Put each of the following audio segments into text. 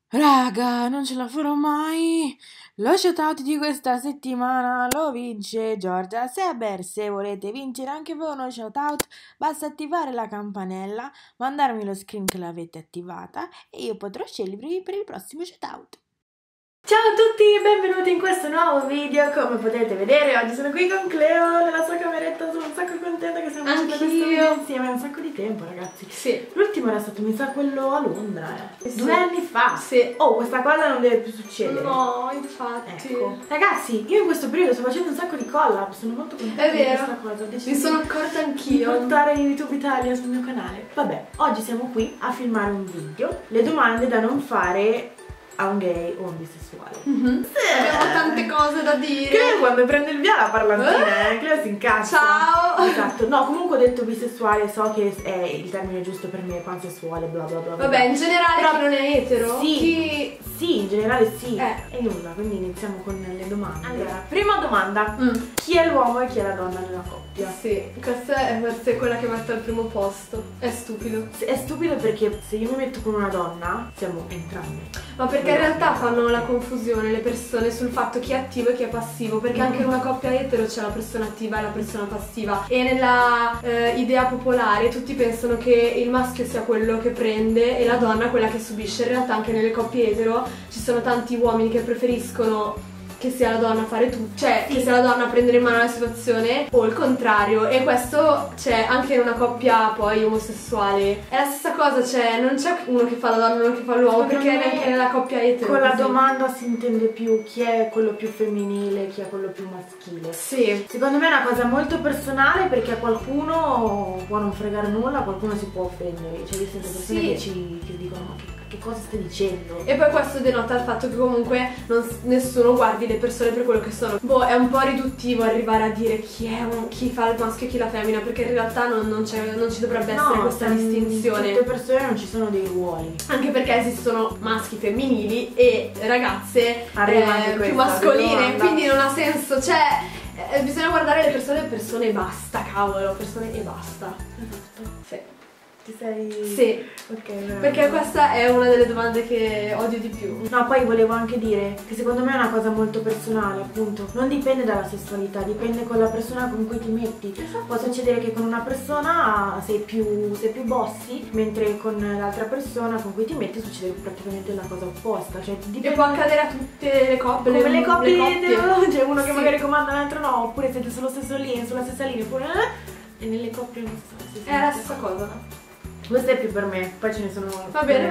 Raga, non ce la farò mai. Lo shoutout di questa settimana lo vince Giorgia Seber. Se volete vincere anche voi uno shoutout, basta attivare la campanella, mandarmi lo screen che l'avete attivata e io potrò scegliervi per il prossimo shoutout. Ciao a tutti e benvenuti in questo nuovo video. Come potete vedere oggi sono qui con Cleo nella sua cameretta. Sono un sacco contenta che stiamo facendo questo video insieme. È un sacco di tempo, ragazzi. Sì. L'ultimo era stato, mi sa, quello a Londra, Sì. 2 anni fa. Sì. Oh, questa cosa non deve più succedere. No, infatti. Ecco. Ragazzi, io in questo periodo sto facendo un sacco di collab. Sono molto contenta di questa cosa. Mi sono accorta anch'io. Di portare YouTube Italia sul mio canale. Vabbè, oggi siamo qui a filmare un video. Le domande da non fare a un gay o un bisessuale. Abbiamo tante cose da dire. Cleo quando prende il via la parlantina, Cleo si incazza. Ciao. Esatto. No, comunque ho detto bisessuale, so che è il termine giusto per me, pansessuale, bla bla bla. Vabbè, in generale però, chi non è etero? Sì, sì, in generale sì. E nulla, quindi iniziamo con le domande. Allora, prima domanda. Chi è l'uomo e chi è la donna nella coppia? Sì, questa è forse quella che metto al primo posto. È stupido. È stupido perché se io mi metto con una donna, siamo entrambi. Ma perché in realtà fanno la confusione le persone sul fatto chi è attivo e chi è passivo. Perché anche in una coppia etero c'è la persona attiva e la persona passiva. E nella idea popolare tutti pensano che il maschio sia quello che prende e la donna quella che subisce. In realtà anche nelle coppie etero ci sono tanti uomini che preferiscono che sia la donna a fare tutto, cioè che sia la donna a prendere in mano la situazione o il contrario. E questo c'è anche in una coppia poi omosessuale. È la stessa cosa, cioè non c'è uno che fa la donna e uno che fa l'uomo, perché neanche nella coppia etero. Con la domanda si intende più chi è quello più femminile, chi è quello più maschile. Sì. Secondo me è una cosa molto personale perché a qualcuno può non fregare nulla, a qualcuno si può offendere. Cioè io sento persone che dicono ma che cosa stai dicendo? E poi questo denota il fatto che comunque nessuno guardi le persone per quello che sono. Boh, è un po' riduttivo arrivare a dire chi fa il maschio e chi la femmina, perché in realtà non ci dovrebbe essere questa distinzione. Tutte persone non ci sono dei ruoli. Anche perché esistono maschi femminili e ragazze più mascoline, quindi non ha senso, cioè bisogna guardare le persone e basta, cavolo, persone e basta. Esatto. Sì. Ti sei... Sì, perché questa è una delle domande che odio di più. No, poi volevo anche dire che secondo me è una cosa molto personale, appunto. Non dipende dalla sessualità, dipende con la persona con cui ti metti. Può succedere che con una persona sei più bossy, mentre con l'altra persona con cui ti metti succede praticamente la cosa opposta. Cioè, e può accadere a tutte le coppie. Come le coppie. C'è uno che magari comanda l'altro no, oppure siete sulla stessa linea, oppure... E nelle coppie non so. È la stessa cosa. Questo è più per me, poi ce ne sono... Va bene.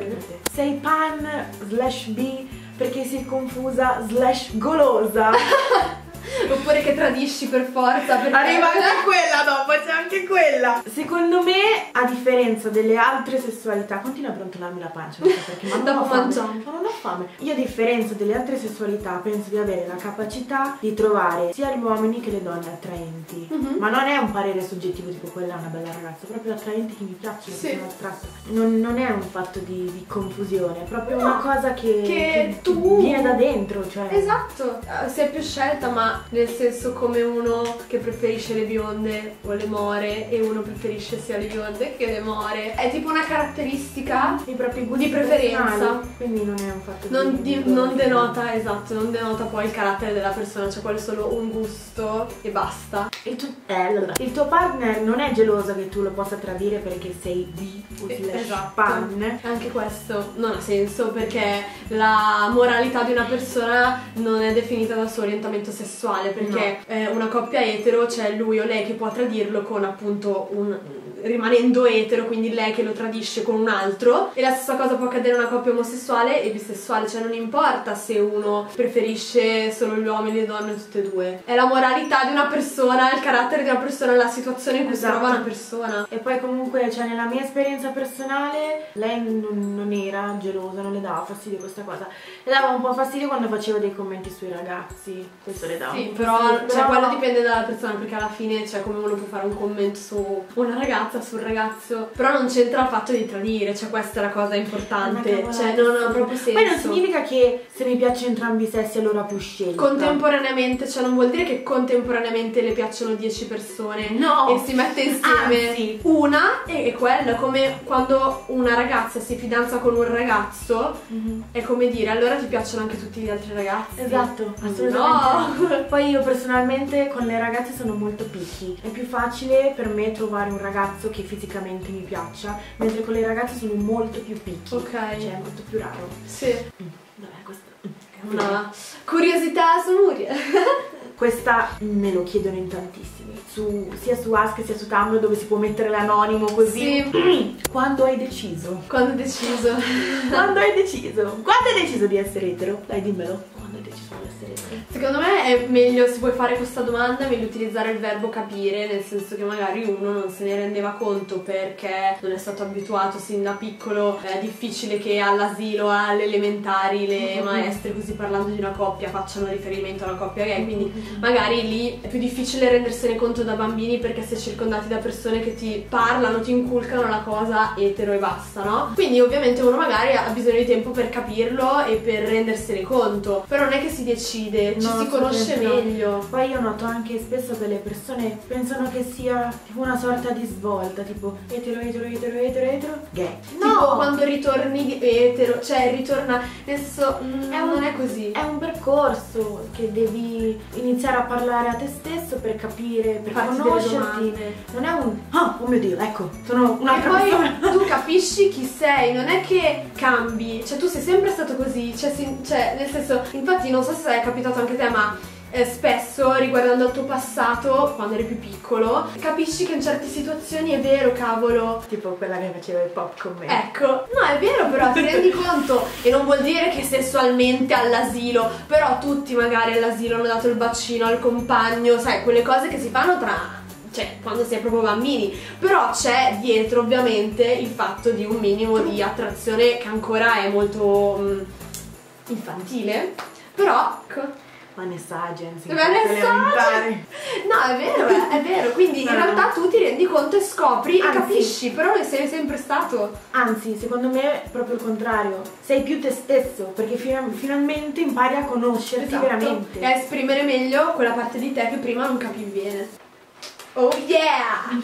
Sei pan/bi perché sei confusa /golosa. Oppure che tradisci per forza perché... Arriva anche quella dopo, c'è anche quella. Secondo me, a differenza delle altre sessualità... Continua a brontolarmi la pancia, non so perché, ma non ho fame. Ma non ho fame. Io a differenza delle altre sessualità penso di avere la capacità di trovare sia gli uomini che le donne attraenti. Ma non è un parere soggettivo tipo quella è una bella ragazza, proprio attraenti che mi piacciono, che sono attratto. Non è un fatto di confusione, è proprio una cosa che tu viene da dentro, cioè... Esatto, sei più scelta, ma nel senso come uno che preferisce le bionde o le more e uno preferisce sia le bionde che le more. È tipo una caratteristica i propri gusti di preferenza. Personali. Quindi non è un fatto non denota, esatto, non denota poi il carattere della persona, c'è quello solo un gusto e basta. Il tuo partner non è geloso che tu lo possa tradire perché sei bi o pan. Anche questo non ha senso perché la moralità di una persona non è definita dal suo orientamento sessuale, perché una coppia etero c'è lui o lei che può tradirlo con appunto rimanendo etero, quindi lei che lo tradisce con un altro, e la stessa cosa può accadere a una coppia omosessuale e bisessuale, cioè non importa se uno preferisce solo gli uomini e le donne tutte e due, è la moralità di una persona, il carattere di una persona, la situazione in cui si trova una persona. E poi comunque, cioè nella mia esperienza personale lei non era gelosa, non le dava fastidio questa cosa, le dava un po' fastidio quando faceva dei commenti sui ragazzi, questo le dava Sì, però cioè, quello dipende dalla persona, perché alla fine, cioè, come uno può fare un commento su una ragazza, sul ragazzo, però non c'entra il fatto di tradire, cioè questa è la cosa importante, cioè non ha proprio senso. Poi non significa che se mi piacciono entrambi i sessi allora più scelta. Contemporaneamente, cioè non vuol dire che contemporaneamente le piacciono 10 persone, no, e si mette insieme una, e quello è come quando una ragazza si fidanza con un ragazzo, è come dire allora ti piacciono anche tutti gli altri ragazzi. Esatto, assolutamente. No. Poi io personalmente con le ragazze sono molto picky, è più facile per me trovare un ragazzo che fisicamente mi piaccia, mentre con le ragazze sono molto più picky, ok, cioè è molto più raro. Sì. Vabbè, questa è una curiosità su Nuria. Questa me lo chiedono in tantissimi, sia su Ask sia su Tumblr, dove si può mettere l'anonimo così. Sì. Quando hai deciso? Quando hai deciso? Quando hai deciso? Quando hai deciso di essere etero? Dai, dimmelo. Quando hai deciso di essere etero? Secondo me è meglio, se vuoi fare questa domanda, è meglio utilizzare il verbo capire, nel senso che magari uno non se ne rendeva conto perché non è stato abituato sin da piccolo. È difficile che all'asilo, alle elementari, le maestre, così parlando di una coppia, facciano riferimento a una coppia gay, quindi magari lì è più difficile rendersene conto da bambini, perché si è circondati da persone che ti parlano, ti inculcano la cosa etero e basta, no? Quindi ovviamente uno magari ha bisogno di tempo per capirlo e per rendersene conto, però non è che si decide, ci si conosce meglio. Poi io noto anche spesso che le persone pensano che sia tipo una sorta di svolta, tipo etero, etero, etero, etero, etero, gay. No! Tipo quando ritorni di etero, cioè ritorna, nel senso, non è così. È un percorso che devi iniziare a parlare a te stesso per capire, per conoscerti. Non è un oh mio Dio, ecco, sono un'altra persona. E poi tu capisci chi sei, non è che cambi, cioè tu sei sempre stato così, cioè nel senso, infatti non so se è capitato anche a te, ma spesso riguardando il tuo passato, quando eri più piccolo, capisci che in certe situazioni è vero, cavolo, tipo quella che faceva il pop con me. Ecco, no, è vero, però ti rendi conto, e non vuol dire che sessualmente all'asilo, però tutti magari all'asilo hanno dato il bacino al compagno, sai, quelle cose che si fanno cioè quando si è proprio bambini, però c'è dietro ovviamente il fatto di un minimo di attrazione che ancora è molto infantile, però ecco. Vanessa Agency. No, è vero, quindi in realtà tu ti rendi conto e scopri e capisci, però ne sei sempre stato. Anzi, secondo me è proprio il contrario, sei più te stesso, perché finalmente impari a conoscerti veramente e a esprimere meglio quella parte di te che prima non capivi bene. Oh yeah!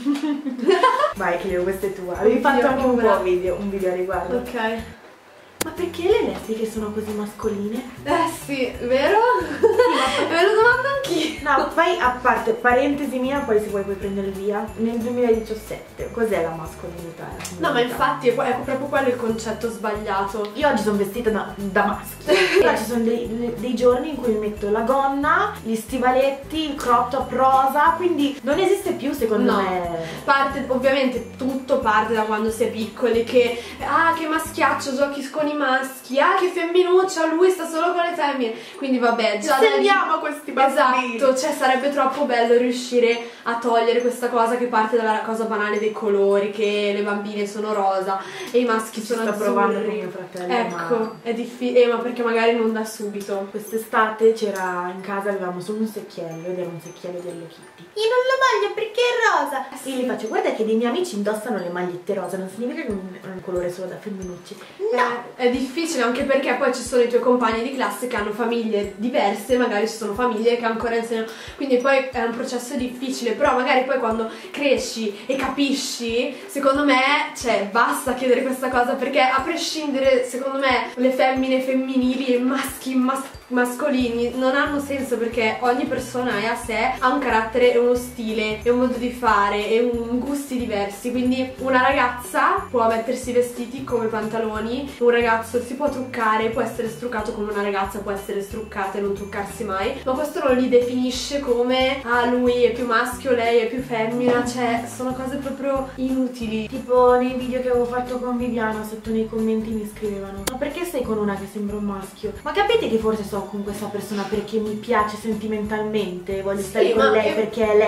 Vai Cleo, questa è tua. Avevi fatto anche un video a riguardo. Ok. Ma perché le lesbiche sono così mascoline? Sì, vero? Sì, me lo domando anch'io. No, poi a parte, parentesi mia, poi se vuoi puoi prendere via. Nel 2017, cos'è la mascolinità? No, ma infatti è proprio quello il concetto sbagliato. Io oggi sono vestita da maschio. Però ci sono dei giorni in cui mi metto la gonna, gli stivaletti, il crop top rosa, quindi non esiste più secondo me. Ovviamente tutto parte da quando si è piccoli, che che maschiaccio, giochi con i maschi, che femminuccia, lui sta solo con le femmine, quindi vabbè, già insegniamo questi bambini. Esatto, cioè sarebbe troppo bello riuscire a togliere questa cosa che parte dalla cosa banale dei colori, che le bambine sono rosa e i maschi sono azzurri. Sto provando con mio fratello, ecco, è difficile, ma perché magari non da subito. Quest'estate c'era in casa, avevamo solo un secchiello ed era un secchiello di Hello Kitty. Io non lo voglio perché è rosa. E io gli faccio, guarda che dei miei amici indossano le magliette rosa, non significa che è un colore solo da femminucci. No! È difficile, anche perché poi ci sono i tuoi compagni di classe che hanno famiglie diverse, magari ci sono famiglie che ancora insegnano, quindi poi è un processo difficile, però magari poi quando cresci e capisci, secondo me, cioè basta chiedere questa cosa, perché a prescindere, secondo me, le femmine femminili e i maschi mascolini non hanno senso, perché ogni persona è a sé, ha un carattere e uno stile e un modo di fare e gusti diversi, quindi una ragazza può mettersi vestiti come pantaloni, un ragazzo si può truccare, può essere struccato come una ragazza può essere struccata e non truccarsi mai, ma questo non li definisce come lui è più maschio, lei è più femmina, cioè sono cose proprio inutili. Tipo nei video che avevo fatto con Viviana, sotto nei commenti mi scrivevano: ma perché stai con una che sembra un maschio? Ma capite che forse sto con questa persona perché mi piace sentimentalmente, voglio stare con lei perché è lei?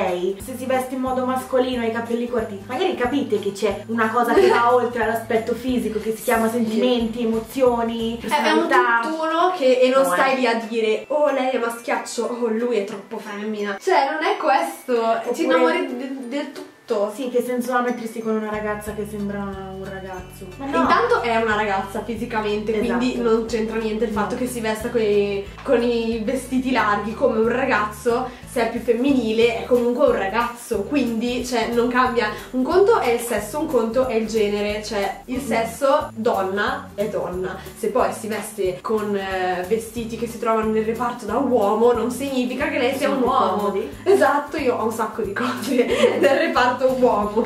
se si veste in modo mascolino e i capelli corti, magari capite che c'è una cosa che va oltre all'aspetto fisico, che si chiama sentimenti, emozioni, personalità. È un tutt'uno e non stai lì a dire oh lei è maschiaccio, oh lui è troppo femmina. Cioè non è questo, ti innamori del tutto. Sì, che senso ha mettersi con una ragazza che sembra un ragazzo? Ma no. Intanto è una ragazza fisicamente, esatto. Quindi non c'entra niente il fatto che si vesta con i vestiti larghi come un ragazzo. Se è più femminile è comunque un ragazzo, quindi cioè non cambia. Un conto è il sesso, un conto è il genere. Cioè il sesso, donna è donna. Se poi si veste con vestiti che si trovano nel reparto da uomo, non significa che lei sia un uomo. Comodi. Esatto, io ho un sacco di cose nel reparto uomo,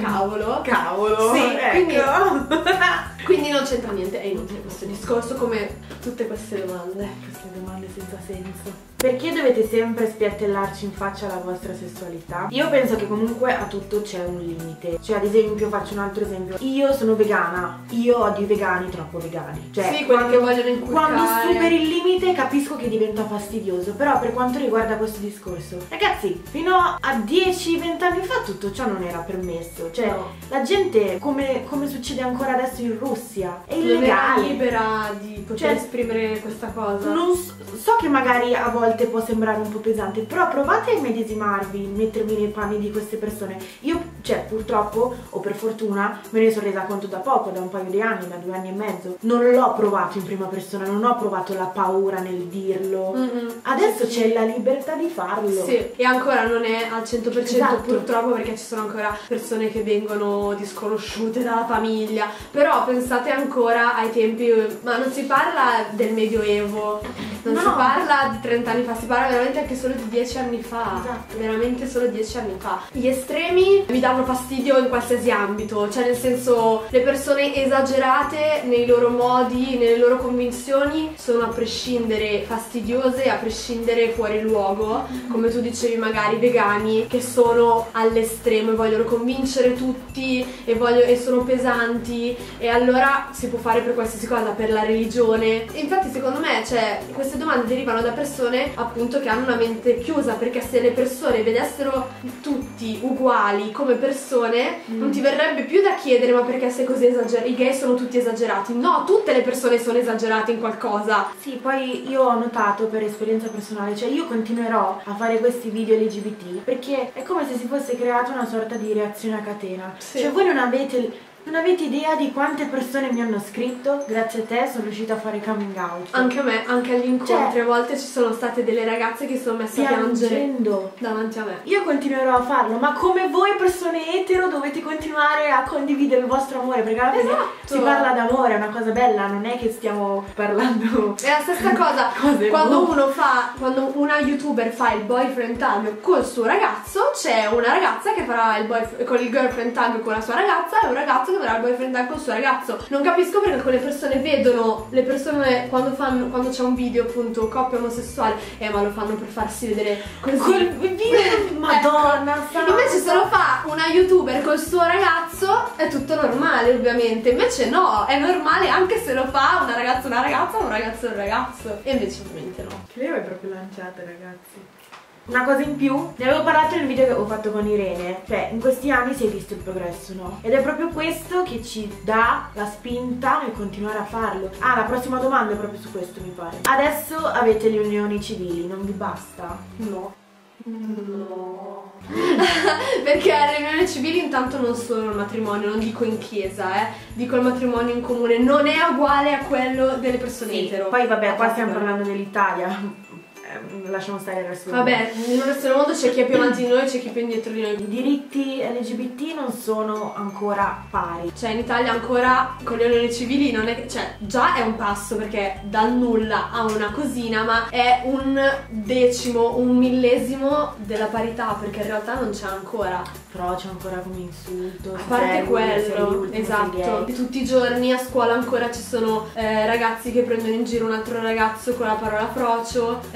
cavolo. Sì, ecco. Quindi non c'entra niente, è inutile questo discorso, come tutte queste domande. Queste domande senza senso. Perché dovete sempre spiattellarci in faccia la vostra sessualità? Io penso che comunque a tutto c'è un limite. Cioè, ad esempio, faccio un altro esempio. Io sono vegana, io odio i vegani, troppo vegani. Cioè, sì, quelli che vogliono inculcare. Quando superi il limite capisco che diventa fastidioso. Però per quanto riguarda questo discorso, ragazzi, fino a 10-20 anni fa tutto ciò non era permesso. Cioè, no. La gente, come succede ancora adesso in Russia, è non illegale. era libera di poter esprimere questa cosa. Non so che magari a volte può sembrare un po' pesante, però provate a immedesimarvi, mettermi nei panni di queste persone. Io, cioè, purtroppo o per fortuna me ne sono resa conto da poco, da un paio di anni, da 2 anni e mezzo. Non l'ho provato in prima persona, non ho provato la paura nel dirlo. Adesso c'è la libertà di farlo. Sì, e ancora non è al 100% esatto. Purtroppo, perché ci sono ancora persone che vengono disconosciute dalla famiglia. Però pensate ancora ai tempi, ma non si parla del Medioevo, non si parla di 30 anni fa, si parla veramente anche solo di 10 anni fa. Esatto. Veramente solo 10 anni fa. Gli estremi mi danno fastidio in qualsiasi ambito, cioè nel senso, le persone esagerate nei loro modi, nelle loro convinzioni sono a prescindere fastidiose, a prescindere fuori luogo. Come tu dicevi, magari vegani che sono all'estremo e vogliono convincere tutti e sono pesanti, e allora si può fare per qualsiasi cosa, per la religione. E infatti secondo me, cioè, queste domande derivano da persone appunto che hanno una mente chiusa, perché se le persone vedessero tutti uguali come persone non ti verrebbe più da chiedere ma perché sei così esagerato, i gay sono tutti esagerati. No, tutte le persone sono esagerate in qualcosa. Sì, poi io ho notato per esperienza personale, cioè io continuerò a fare questi video LGBT perché è come se si fosse creata una sorta di reazione a catena. Sì. Cioè voi non avete idea di quante persone mi hanno scritto, grazie a te sono riuscita a fare coming out. Anche a me, anche agli incontri, cioè, a volte ci sono state delle ragazze che si sono messe a piangere davanti a me. Io continuerò a farlo, ma come voi persone etero dovete continuare a condividere il vostro amore, perché alla fine si parla d'amore, è una cosa bella, non è che stiamo parlando. È la stessa cosa quando una youtuber fa il boyfriend tag col suo ragazzo, c'è una ragazza che farà con il girlfriend tag con la sua ragazza e un ragazzo che farà il boyfriend tag col suo ragazzo. Non capisco perché alcune persone vedono le persone quando c'è un video appunto coppia omosessuale, ma lo fanno per farsi vedere così. Quel video, madonna, invece se lo fa una youtuber col suo ragazzo è tutto normale, ovviamente. Invece no, è normale anche se lo fa una ragazza, un ragazzo, e invece ovviamente no. Che lei è proprio lanciata, ragazzi. Una cosa in più, ne avevo parlato nel video che avevo fatto con Irene, cioè in questi anni si è visto il progresso, no? Ed è proprio questo che ci dà la spinta nel continuare a farlo. Ah, la prossima domanda è proprio su questo, mi pare. Adesso avete le unioni civili, non vi basta? No. Perché le unioni civili intanto non sono il matrimonio, non dico in chiesa, dico il matrimonio in comune, non è uguale a quello delle persone etero. Poi vabbè, qua stiamo parlando dell'Italia. Lasciamo stare il resto del mondo. Vabbè, nel resto del mondo c'è chi è più avanti di noi e c'è chi è più indietro di noi. I diritti LGBT non sono ancora pari. Cioè in Italia ancora con le unioni civili non è, cioè già è un passo, perché dal nulla a una cosina, ma è un decimo, un millesimo della parità, perché in realtà non c'è ancora. Però c'è ancora come insulto. A parte quello, esatto. E tutti i giorni a scuola ancora ci sono ragazzi che prendono in giro un altro ragazzo con la parola frocio,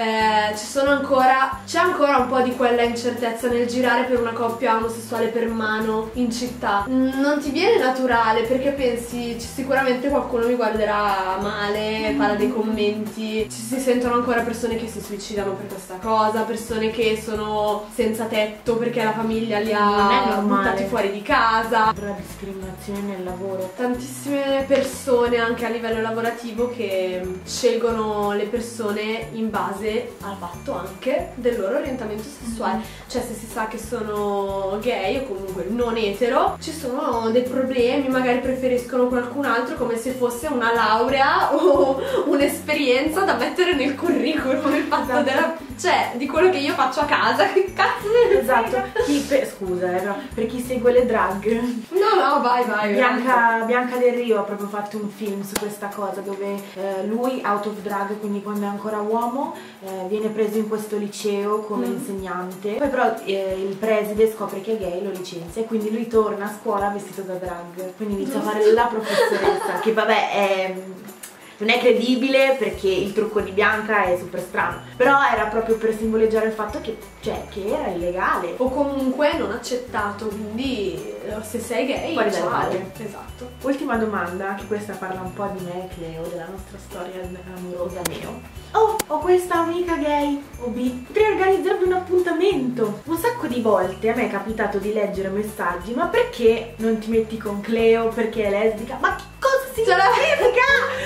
c'è ancora un po' di quella incertezza nel girare per una coppia omosessuale per mano in città. Non ti viene naturale perché pensi sicuramente qualcuno mi guarderà male, farà dei commenti, ci si sentono ancora persone che si suicidano per questa cosa, persone che sono senza tetto perché la famiglia li ha buttati fuori di casa. La discriminazione nel lavoro. Tantissime persone anche a livello lavorativo che scelgono le persone in base al fatto anche del loro orientamento sessuale. Cioè se si sa che sono gay o comunque non etero, ci sono dei problemi, magari preferiscono qualcun altro come se fosse una laurea o un'esperienza da mettere nel curriculum, il fatto cioè di quello che io faccio a casa. Che cazzo ne esatto. Scusa, però, per chi segue le drag, no, vai. Bianca Del Rio ha proprio fatto un film su questa cosa dove lui, out of drag, quindi quando è ancora uomo, viene preso in questo liceo come insegnante. Poi però il preside scopre che è gay, lo licenzia e quindi lui torna a scuola vestito da drag. Quindi inizia a fare la professoressa, che vabbè non è credibile perché il trucco di Bianca è super strano, però era proprio per simboleggiare il fatto che era illegale o comunque non accettato, quindi se sei gay fuori dal padre. Esatto. Ultima domanda, che questa parla un po' di me e Cleo, della nostra storia amorosa Neo. Oh, ho questa amica gay o bi, potrei organizzarvi un appuntamento. Un sacco di volte a me è capitato di leggere messaggi: ma perché non ti metti con Cleo perché è lesbica? Ma che cosa significa?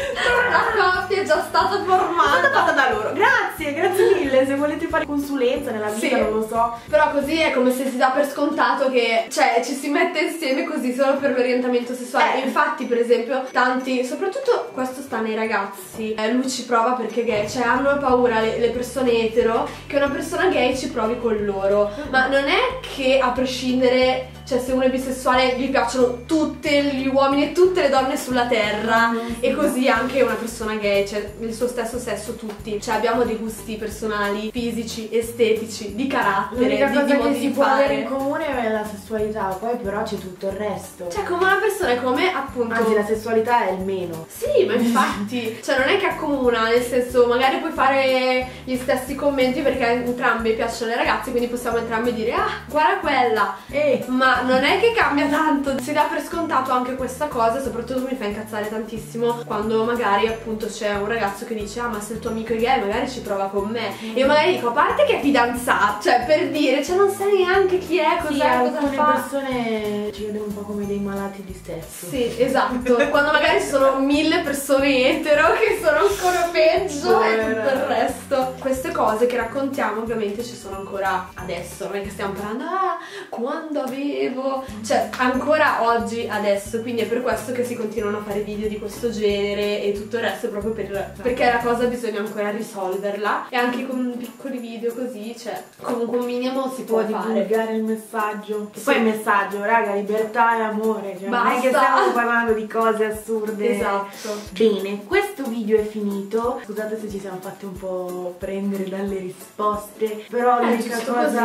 La coppia è già stata formata, è stata fatta da loro. Grazie mille. Se volete fare consulenza nella vita, non lo so. Però così è come se si dà per scontato che ci si mette insieme così solo per l'orientamento sessuale. Infatti per esempio tanti, soprattutto questo sta nei ragazzi, lui ci prova perché è gay, cioè hanno paura le persone etero che una persona gay ci provi con loro. Ma non è che a prescindere, cioè se uno è bisessuale gli piacciono tutti gli uomini e tutte le donne sulla terra, e così anche una persona gay, cioè il suo stesso sesso tutti. Cioè abbiamo dei gusti personali, fisici, estetici, di carattere, l'unica cosa di modi che si di può fare. avere in comune è la sessualità, poi però c'è tutto il resto. Cioè come una persona è come appunto, anzi la sessualità è il meno. Sì, ma infatti cioè non è che accomuna, nel senso magari puoi fare gli stessi commenti perché a entrambi piacciono le ragazze, quindi possiamo entrambi dire ah guarda quella, ma non è che cambia tanto. Si dà per scontato anche questa cosa, soprattutto mi fa incazzare tantissimo quando magari appunto c'è un ragazzo che dice ah ma se il tuo amico è gay magari ci prova con me, e io magari dico a parte che è fidanzato, cioè per dire, cioè non sai neanche chi è, cos'è, cosa fa. Alcune persone ci vedono un po' come dei malati di sesso. Sì, esatto. Quando magari ci sono 1000 persone etero che sono ancora peggio e tutto il resto. Queste cose che raccontiamo ovviamente ci sono ancora adesso, non è che stiamo parlando quando avevo, cioè ancora oggi adesso, quindi è per questo che si continuano a fare video di questo genere e tutto il resto, proprio perché la cosa bisogna ancora risolverla, e anche con piccoli video così, cioè comunque un minimo si può fare. Divulgare il messaggio, che poi il messaggio, raga, libertà e amore, cioè non è che Basta. stiamo parlando di cose assurde. Esatto. Bene, questo video è finito. Scusate se ci siamo fatti un po' prendere dalle risposte, però l'unica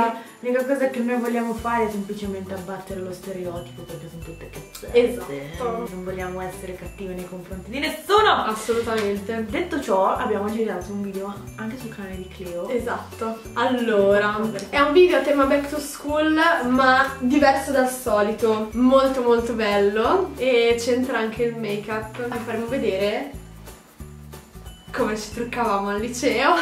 cosa che noi vogliamo fare è semplicemente abbattere lo stereotipo, perché sono tutte cazzate. Esatto. Non vogliamo essere cattive nei confronti di nessuno. Assolutamente. Detto ciò, abbiamo girato un video anche sul canale di Cleo. Esatto. Allora, è un video a tema back to school, ma diverso dal solito, molto molto bello, e c'entra anche il make up. Vi faremo vedere come ci truccavamo al liceo.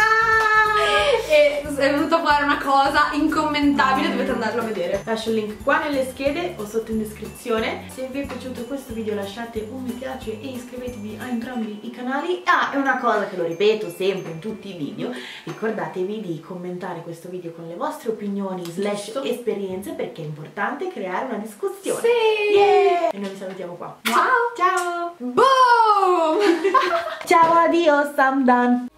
E è venuta fuori una cosa incommentabile, dovete andarlo a vedere. Lascio il link qua nelle schede o sotto in descrizione. Se vi è piaciuto questo video lasciate un mi piace e iscrivetevi a entrambi i canali. Ah, è una cosa che lo ripeto sempre in tutti i video: ricordatevi di commentare questo video con le vostre opinioni / esperienze, perché è importante creare una discussione. Sì! Yeah! E noi vi salutiamo qua. Ciao! Ciao! Boom! Ciao, adios, I'm done.